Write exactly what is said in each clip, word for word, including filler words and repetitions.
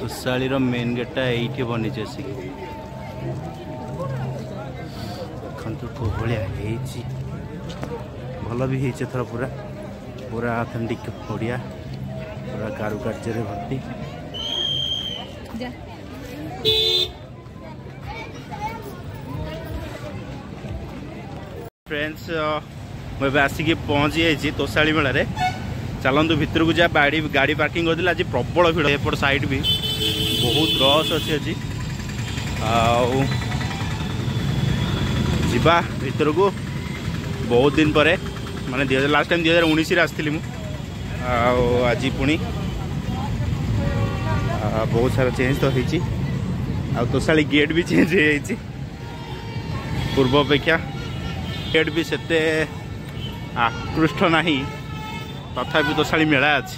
तोसालीर main गेटा ये बनी देखु भाया भल भी थर पूरा पूरा ऑथेंटिक ओडिया पूरा कारुकार्य भर्ती। फ्रेंड्स मुझे आसिक पहुँची जाइए तोसाली मेला रे। चलतु भितर को जा गाड़ी गाड़ी पार्किंग कर आज प्रबल भिड़ एपट साइड भी बहुत रस अच्छी अच्छी जीवा भितर को बहुत दिन पर माने दुई हजार लास्ट टाइम दुई हजार उन्नीस आसती आज पुणी बहुत सारा चेंज तो होती तोसाली गेट भी चेंज हो जाइए पूर्व अपेक्षा गेट भी सेते आकृष्ट नहीं तथापि तोसाली मेला अच्छी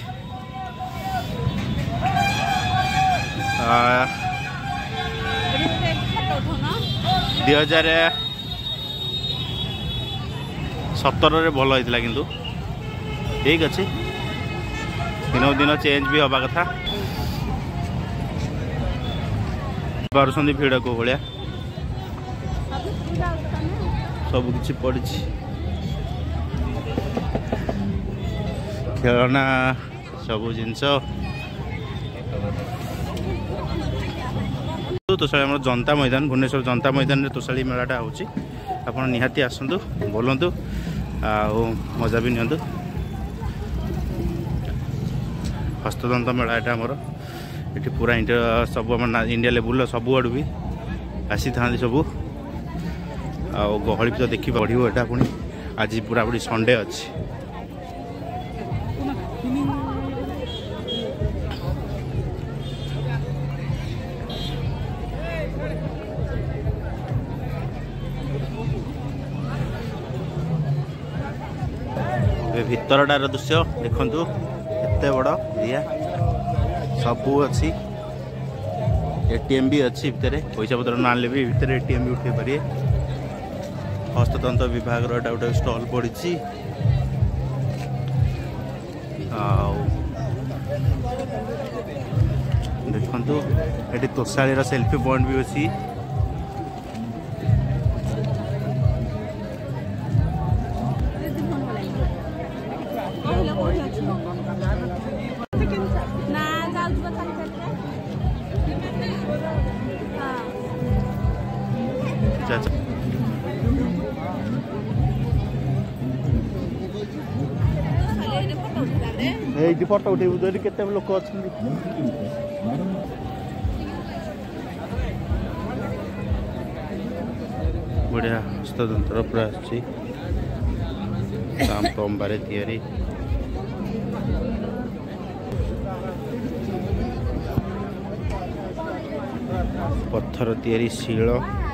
दुई हजार सतर भल होता किंतु ठीक अच्छे दिन दिन चेंज भी हवा कथा पार्टी भिड़ को भाया सब किसी पड़ी खेलना सब जिनस तोसाली आम जनता मैदान भुवनेश्वर जनता मैदान में तोसाली मेलाटा होची आप निहाती आसतु बोलतु आ मजा भी नियंतु। हस्ततंत्र मेला यहाँ आमर ये पूरा इंडिया सब इंडिया लेवल सब आड़ भी आसी था सब आ गहली तो देखी बढ़ो यहाँ पुणी आज पूरा पूरी संडे अच्छी भितरटार दृश्य देखु एत बड़ एरिया सबू अच्छी एटीएम भी अच्छी भितर पैसा पतर ना भी भितर एटीएम भी उठे पारे। हस्ततंत्र विभाग गोटे स्टल पड़ी देखु ये तोसाली सेल्फी पॉइंट भी अच्छी फटो उठे के लोक अच्छा बढ़िया हस्ततंत्र पूरा तंबारे तैयारी पत्थर तैयारी शील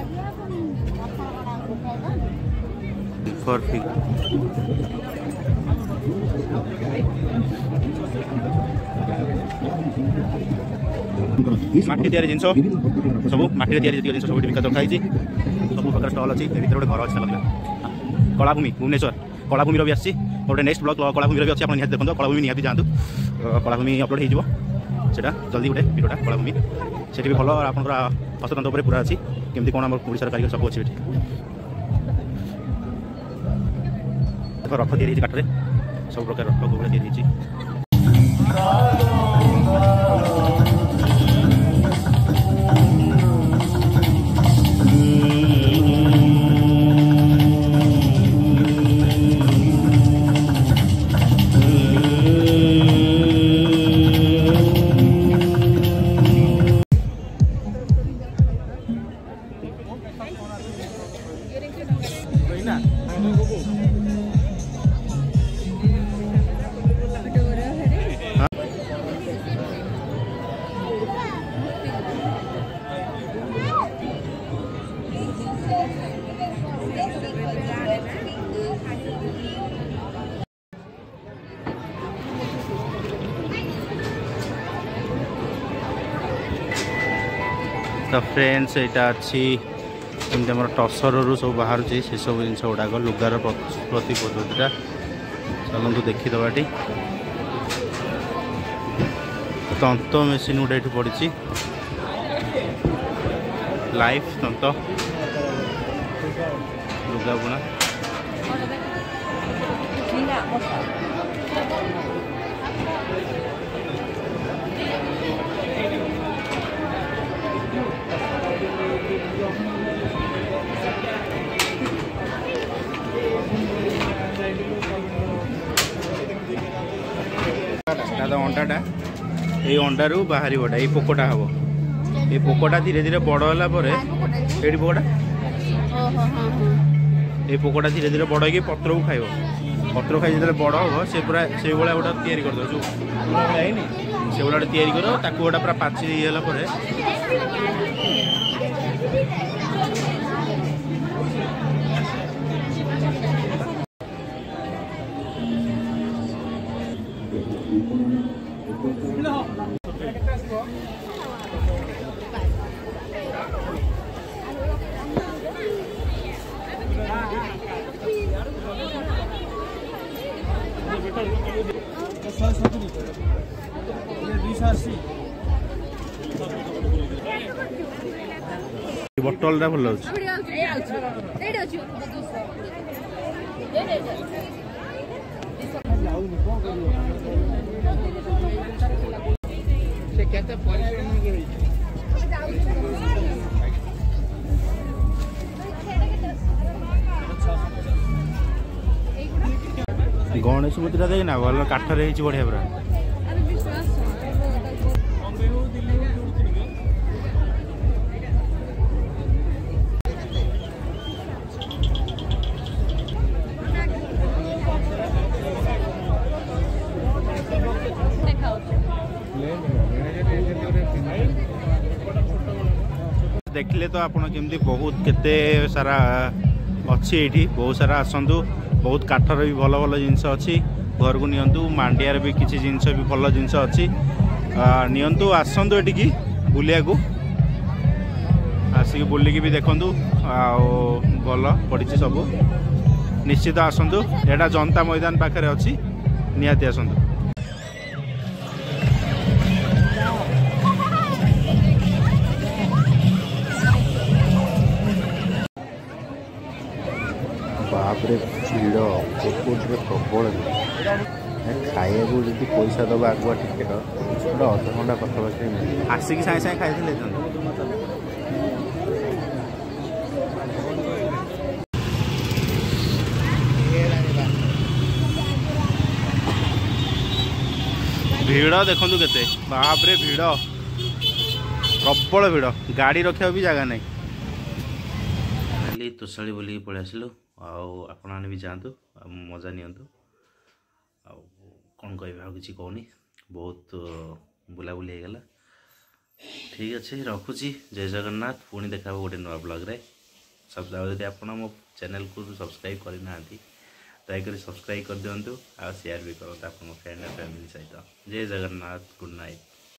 माटी तैयारी जिन सब माटी तैयारी जिन सब विकत रखाई सब प्रकार स्टल अच्छी भर गोटे घर अच्छी लगे कलाभूमि भुवनेश्वर कलाभूमि भी आसी गोटे नेक्स्ट ब्लॉग कलाभूमि भी अच्छी आप निहाती देखो कलाभूमि निहाती जातु कलाभूमि अपलोड हो जल्दी गोटे भिडियोटा कलाभूमि से भी भल आप हस्ततंत्र पूरा अच्छी केमती कौन आम ओडार कारीगर सब अच्छे रथ तैयारी काठरे सब प्रकार रथ गुड़ा तैयारी तो फ्रेंड्स यहाँ अच्छी जमी आम टसर रू सब बाहर से सब जिन गुड़ाक लुगार प्रति पद्धतिटा चलतु देखीदे तंत मेसीन गोटे ये पड़ी लाइफ तंत लुगा बुणा अंडाटा ये अंडारू बाहर बड़ा ये पोकटा हम ये पोकटा धीरे धीरे बड़ है पोकटा ये पोकटा धीरे धीरे बड़ हो पत्र को खाइब पत्र खाई जो बड़ हम से पूरा से भाया गोटा तैयारी कर दो जो से भाया तैयारी कर ताकू गोटा पूरा पाची गला बटल भल गणेश मूर्ति देखना भल काठर बढ़िया पूरा देखले तो आप केमती बहुत केते सारा अच्छी ये बहुत सारा आसतु बहुत काठर भी भल भल जिनस अच्छी घर को नियंतु मांडियार भी किसी जिनस भी भल जिनस अच्छी नियंतु आसतु एटिकी बुलिया को आसिक बुलिकी भी देखंतु भल पड़ी सब निश्चित आसतु एटा जनता मैदान पाखे अच्छी निहाती आसतु बापरे भीड़ कोटरे प्रबल खाया को जी पैसा दबा आगुआ टिकेट गोटे अध घंटा पाखापाखि आसिक सागे सागे खाई भीड़ देखु केते बापरे भीड़ प्रबल भीड़ गाड़ी रखा भी जगह नहीं खाली तोशाली बोल पलि आसिलु आपण भी जातु मजा नियंतु कौन कह कि कहनी बहुत बुलाबुली होगला ठीक अच्छे रखुची जय जगन्नाथ पुणी देखा गोटे नुआ ब्लॉग रे सब जब आप मो चैनल को सब्सक्राइब करना दयाकोरी सब्सक्राइब कर दिंतु आ शेयर भी करते आप फ्रेंड फैमिली सहित जय जगन्नाथ गुड नाइट।